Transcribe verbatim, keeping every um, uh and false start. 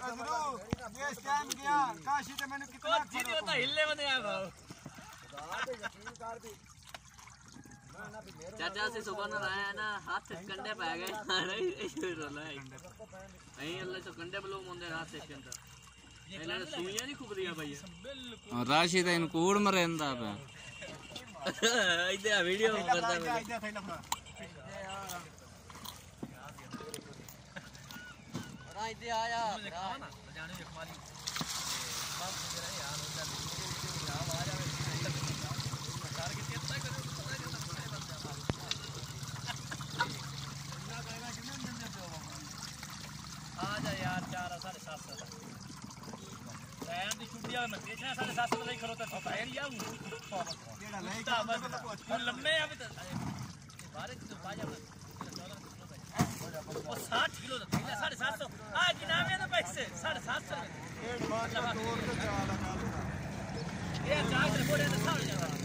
ये स्कैम गया काशी ते मैंने कितना जीती होता हिलने में नहीं आया चाचा से सुबह न आया ना हाथ कंडे पे गए अरे रोला है अहीं अल्लाह तो कंडे पे लोग मुंडे हाथ से कंडे इन्हें सुइयां नहीं खुबरियां भाई और राशिद इन कूड़ मरेंदा पे इधर वीडियो करता है हाँ इधर आया जाने एक माली बाप मेरा यार होता है यार आ जावे यार के कितना करो आ जा यार चार साढ़े सात सौ रैन दी छुट्टियां में देखना साढ़े सात सौ नहीं करो तो फायर या जेड़ा नहीं था बस लम्बे अभी तो बारह किलो बाजा वो साठ किलो थैला साढ़े सात सौ आ गिनावे ना पैसे साढ़े सात सौ डेढ़ बार तोड़ के चला ये चार्ज रिपोर्ट है तो साढ़े